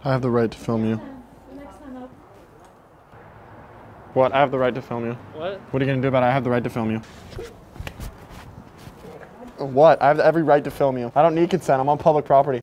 I have the right to film you. Next time up. What? I have the right to film you. What? What are you gonna do about it? I have the right to film you. What? I have every right to film you. I don't need consent. I'm on public property.